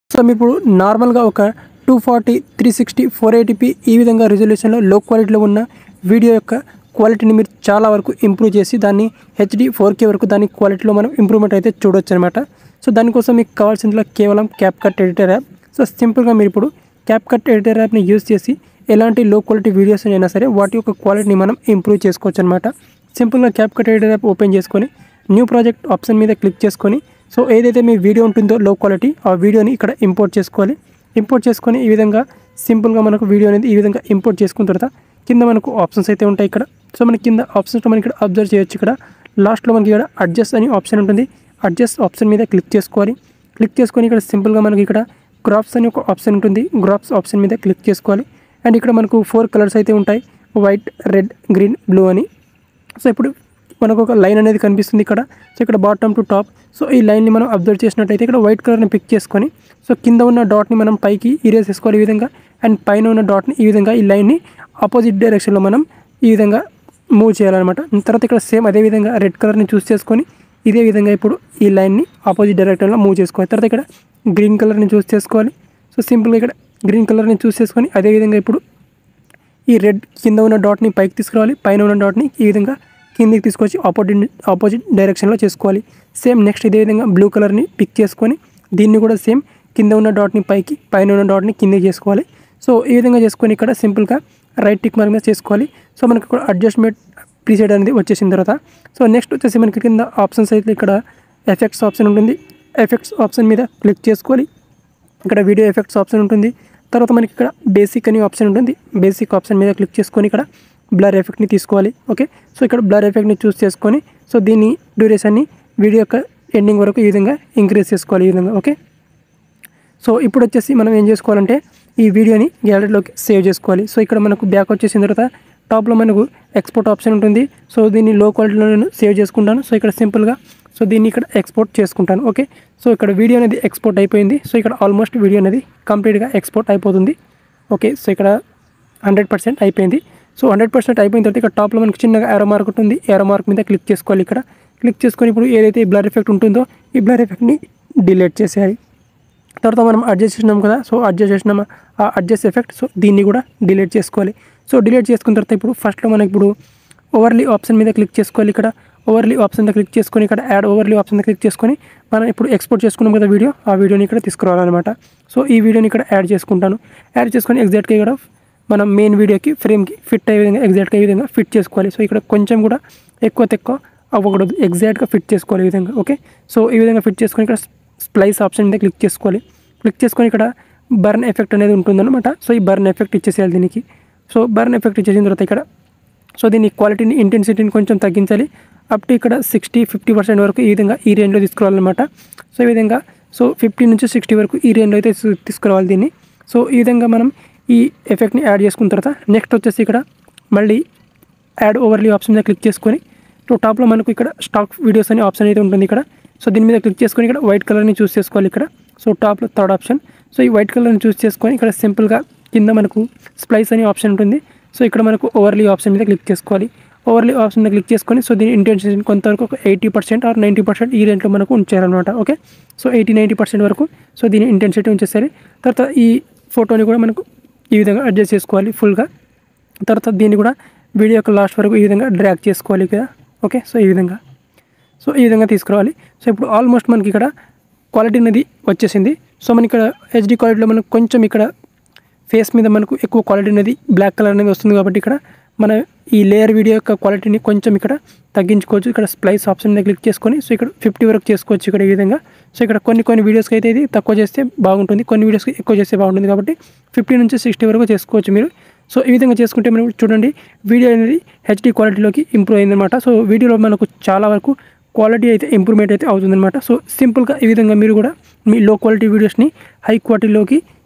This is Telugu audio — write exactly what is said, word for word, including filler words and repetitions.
సో మీరు ఇప్పుడు నార్మల్గా ఒక two forty three sixty four eighty P ఈ విధంగా రిజల్యూషన్లో లో క్వాలిటీలో ఉన్న వీడియో యొక్క క్వాలిటీని మీరు చాలా వరకు ఇంప్రూవ్ చేసి దాన్ని హెచ్డి ఫోర్ కే వరకు దాని క్వాలిటీలో మనం ఇంప్రూవ్మెంట్ అయితే చూడొచ్చు అనమాట. సో దానికోసం మీకు కావాల్సిందిలో కేవలం క్యాప్కట్ ఎడిటర్ యాప్. సో సింపుల్గా మీరు ఇప్పుడు క్యాప్కట్ ఎడిటర్ యాప్ని యూజ్ చేసి ఎలాంటి లో క్వాలిటీ వీడియోస్ అయినా సరే వాటి యొక్క క్వాలిటీని మనం ఇంప్రూవ్ చేసుకోవచ్చు అనమాట. సింపుల్గా క్యాప్కట్ ఎడిటర్ యాప్ ఓపెన్ చేసుకొని న్యూ ప్రాజెక్ట్ ఆప్షన్ మీద క్లిక్ చేసుకొని సో ఏదైతే మీ వీడియో ఉంటుందో లో క్వాలిటీ ఆ వీడియోని ఇక్కడ ఇంపోర్ట్ చేసుకోవాలి. ఇంపోర్ట్ చేసుకొని ఈ విధంగా సింపుల్గా మనకు వీడియో అనేది ఈ విధంగా ఇంపోర్ట్ చేసుకున్న తర్వాత కింద మనకు ఆప్షన్స్ అయితే ఉంటాయి ఇక్కడ. సో మనకి కింద ఆప్షన్స్ మనకి ఇక్కడ అబ్జర్వ్ చేయొచ్చు. ఇక్కడ లాస్ట్లో మనకి ఇక్కడ అడ్జస్ట్ అని ఆప్షన్ ఉంటుంది. అడ్జస్ట్ ఆప్షన్ మీద క్లిక్ చేసుకోవాలి. క్లిక్ చేసుకొని ఇక్కడ సింపుల్గా మనకి ఇక్కడ గ్రాఫ్స్ అని ఒక ఆప్షన్ ఉంటుంది. గ్రాఫ్స్ ఆప్షన్ మీద క్లిక్ చేసుకోవాలి. అండ్ ఇక్కడ మనకు ఫోర్ కలర్స్ అయితే ఉంటాయి, వైట్, రెడ్, గ్రీన్, బ్లూ అని. సో ఇప్పుడు మనకు ఒక లైన్ అనేది కనిపిస్తుంది ఇక్కడ. సో ఇక్కడ బాటమ్ టు టాప్. సో ఈ లైన్ని మనం అబ్జర్వ్ చేసినట్టయితే ఇక్కడ వైట్ కలర్ని పిక్ చేసుకొని సో కింద ఉన్న డాట్ని మనం పైకి ఇరేజ్ చేసుకోవాలి ఈ విధంగా. అండ్ పైన ఉన్న డాట్ని ఈ విధంగా ఈ లైన్ని ఆపోజిట్ డైరెక్షన్లో మనం ఈ విధంగా మూవ్ చేయాలన్నమాట. తర్వాత ఇక్కడ సేమ్ అదేవిధంగా రెడ్ కలర్ని చూస్ చేసుకొని ఇదే విధంగా ఇప్పుడు ఈ లైన్ని ఆపోజిట్ డైరెక్షన్లో మూవ్ చేసుకోవాలి. తర్వాత ఇక్కడ గ్రీన్ కలర్ని చూస్ చేసుకోవాలి. సో సింపుల్గా ఇక్కడ గ్రీన్ కలర్ని చూస్ చేసుకొని అదేవిధంగా ఇప్పుడు ఈ రెడ్ కింద ఉన్న డాట్ని పైకి తీసుకురావాలి, పైన ఉన్న డాట్ని ఈ విధంగా కిందికి తీసుకొచ్చి ఆపోజిట్ ఆపోజిట్ డైరెక్షన్లో చేసుకోవాలి. సేమ్ నెక్స్ట్ ఇదే విధంగా బ్లూ కలర్ని పిక్ చేసుకొని దీన్ని కూడా సేమ్ కింద ఉన్న డాట్ని పైకి, పైన ఉన్న డాట్ని కిందికి చేసుకోవాలి. సో ఈ విధంగా చేసుకొని ఇక్కడ సింపుల్గా రైట్ టిక్ మార్క్ మీద చేసుకోవాలి. సో మనకి ఇక్కడ అడ్జస్ట్మెంట్ ప్రీసెట్ అనేది వచ్చేసిన తర్వాత సో నెక్స్ట్ వచ్చేసి మనకి కింద ఆప్షన్స్ అయితే ఇక్కడ ఎఫెక్ట్స్ ఆప్షన్ ఉంటుంది. ఎఫెక్ట్స్ ఆప్షన్ మీద క్లిక్ చేసుకోవాలి. ఇక్కడ వీడియో ఎఫెక్ట్స్ ఆప్షన్ ఉంటుంది. తర్వాత మనకి ఇక్కడ బేసిక్ అని ఆప్షన్ ఉంటుంది. బేసిక్ ఆప్షన్ మీద క్లిక్ చేసుకొని ఇక్కడ బ్లర్ ఎఫెక్ట్ని తీసుకోవాలి. ఓకే, సో ఇక్కడ బ్లర్ ఎఫెక్ట్ని చూస్ చేసుకొని సో దీని డ్యూరేషన్ని వీడియో యొక్క ఎండింగ్ వరకు ఈ విధంగా ఇంక్రీజ్ చేసుకోవాలి ఈ విధంగా. ఓకే, సో ఇప్పుడు వచ్చేసి మనం ఏం చేసుకోవాలంటే ఈ వీడియోని గ్యాలరీలోకి సేవ్ చేసుకోవాలి. సో ఇక్కడ మనకు బ్యాక్ వచ్చేసిన తర్వాత టాప్లో మనకు ఎక్స్పోర్ట్ ఆప్షన్ ఉంటుంది. సో దీన్ని లో క్వాలిటీలో నేను సేవ్ చేసుకుంటాను. సో ఇక్కడ సింపుల్గా సో దీన్ని ఇక్కడ ఎక్స్పోర్ట్ చేసుకుంటాను. ఓకే, సో ఇక్కడ వీడియో అనేది ఎక్స్పోర్ట్ అయిపోయింది. సో ఇక్కడ ఆల్మోస్ట్ వీడియో అనేది కంప్లీట్గా ఎక్స్పోర్ట్ అయిపోతుంది. ఓకే, సో ఇక్కడ హండ్రెడ్ పర్సెంట్ అయిపోయింది. సో హండ్రెడ్ పర్సెంట్ అయిపోయిన తర్వాత ఇక్కడ టాప్లో మనకి చిన్నగా ఏరో మార్క్ ఉంటుంది. ఏరో మార్క్ మీద క్లిక్ చేసుకోవాలి. ఇక్కడ క్లిక్ చేసుకొని ఇప్పుడు ఏదైతే ఈ బ్లర్ ఎఫెక్ట్ ఉంటుందో ఈ బ్లర్ ఎఫెక్ట్ని డిలీట్ చేసేయాలి. తర్వాత మనం అడ్జస్ట్ చేసినాం కదా, సో అడ్జస్ట్ చేసినాం ఆ అడ్జస్ట్ ఎఫెక్ట్. సో దీన్ని కూడా డిలీట్ చేసుకోవాలి. సో డిలీట్ చేసుకున్న తర్వాత ఇప్పుడు ఫస్ట్లో మనకి ఇప్పుడు ఓవర్లీ ఆప్షన్ మీద క్లిక్ చేసుకోవాలి. ఇక్కడ ఓవర్లీ ఆప్షన్ మీద క్లిక్ చేసుకొని ఇక్కడ యాడ్ ఓవర్లీ ఆప్షన్ మీద క్లిక్ చేసుకొని మనం ఇప్పుడు ఎక్స్పోర్ట్ చేసుకున్నాం కదా వీడియో, ఆ వీడియోని ఇక్కడ తీసుకురావాలన్నమాట. సో ఈ వీడియోని ఇక్కడ యాడ్ చేసుకుంటాను. యాడ్ చేసుకొని ఎగ్జాక్ట్గా ఇక్కడ మనం మెయిన్ వీడియోకి ఫ్రేమ్కి ఫిట్ అయ్యే విధంగా ఎగ్జాక్ట్గా ఈ విధంగా ఫిట్ చేసుకోవాలి. సో ఇక్కడ కొంచెం కూడా ఎక్కువ తక్కువ అవ్వకూడదు, ఎగ్జాక్ట్గా ఫిట్ చేసుకోవాలి ఈ విధంగా. ఓకే, సో ఈ విధంగా ఫిట్ చేసుకొని ఇక్కడ స్ప్లైస్ ఆప్షన్ మీద క్లిక్ చేసుకోవాలి. క్లిక్ చేసుకొని ఇక్కడ బర్న్ ఎఫెక్ట్ అనేది ఉంటుందన్నమాట. సో ఈ బర్న్ ఎఫెక్ట్ ఇచ్చేసేయాలి దీనికి. సో బర్న్ ఎఫెక్ట్ ఇచ్చేసిన తర్వాత ఇక్కడ సో దీని క్వాలిటీని ఇంటెన్సిటీని కొంచెం తగ్గించాలి. అప్ టు ఇక్కడ సిక్స్టీ ఫిఫ్టీ పర్సెంట్ వరకు ఈ విధంగా ఈ రేంజ్లో తీసుకురావాలన్నమాట. సో ఈ విధంగా సో ఫిఫ్టీ నుంచి సిక్స్టీ వరకు ఈ రేంజ్లో అయితే తీసుకురావాలి దీన్ని. సో ఈ విధంగా మనం ఈ ఎఫెక్ట్ని యాడ్ చేసుకున్న తర్వాత నెక్స్ట్ వచ్చేసి ఇక్కడ మళ్ళీ యాడ్ ఓవర్లీ ఆప్షన్ మీద క్లిక్ చేసుకొని సో టాప్లో మనకు ఇక్కడ స్టాక్ వీడియోస్ అనే ఆప్షన్ అయితే ఉంటుంది ఇక్కడ. సో దీని మీద క్లిక్ చేసుకొని ఇక్కడ వైట్ కలర్ని చూస్ చేసుకోవాలి ఇక్కడ. సో టాప్లో థర్డ్ ఆప్షన్. సో ఈ వైట్ కలర్ని చూస్ చేసుకొని ఇక్కడ సింపుల్గా కింద మనకు స్ప్లైస్ అనే ఆప్షన్ ఉంటుంది. సో ఇక్కడ మనకు ఓవర్లీ ఆప్షన్ మీద క్లిక్ చేసుకోవాలి. ఓవర్లీ ఆప్షన్ మీద క్లిక్ చేసుకొని సో దీని ఇంటెన్సిటీ కొంతవరకు ఒక eighty percent or ninety percent ఈ రేంజ్లో మనకు ఉంచారనమాట. Okay, so eighty ninety percent వరకు సో దీని ఇంటెన్సిటీ ఉంచేసరి. తర్వాత ఈ ఫోటోని కూడా మనకు ఈ విధంగా అడ్జస్ట్ చేసుకోవాలి ఫుల్గా. తర్వాత దీన్ని కూడా వీడియో యొక్క లాస్ట్ వరకు ఈ విధంగా డ్రాగ్ చేసుకోవాలి కదా. ఓకే, సో ఈ విధంగా సో ఈ విధంగా తీసుకురావాలి. సో ఇప్పుడు ఆల్మోస్ట్ మనకి ఇక్కడ క్వాలిటీ అనేది వచ్చేసింది. సో మనకి ఇక్కడ హెచ్డి క్వాలిటీలో మనకు కొంచెం ఇక్కడ ఫేస్ మీద మనకు ఎక్కువ క్వాలిటీ అనేది బ్లాక్ కలర్ అనేది వస్తుంది కాబట్టి ఇక్కడ మన ఈ లేయర్ వీడియో యొక్క క్వాలిటీని కొంచెం ఇక్కడ తగ్గించుకోవచ్చు. ఇక్కడ స్ప్లైస్ ఆప్షన్ మీద క్లిక్ చేసుకొని సో ఇక్కడ ఫిఫ్టీ వరకు చేసుకోవచ్చు ఇక్కడ ఈ విధంగా. సో ఇక్కడ కొన్ని కొన్ని వీడియోస్కి అయితే ఇది తక్కువ చేస్తే బాగుంటుంది, కొన్ని వీడియోస్కి ఎక్కువ చేస్తే బాగుంటుంది కాబట్టి ఫిఫ్టీ నుంచి సిక్స్టీ వరకు చేసుకోవచ్చు మీరు. సో ఈ విధంగా చేసుకుంటే మనం చూడండి వీడియో అనేది హెచ్డి క్వాలిటీలోకి ఇంప్రూవ్ అయిందనమాట. సో వీడియోలో మనకు చాలా వరకు క్వాలిటీ అయితే ఇంప్రూవ్మెంట్ అయితే అవుతుందన్నమాట. సో సింపుల్గా ఈ విధంగా మీరు కూడా మీ లో క్వాలిటీ వీడియోస్ని హై క్వాలిటీలోకి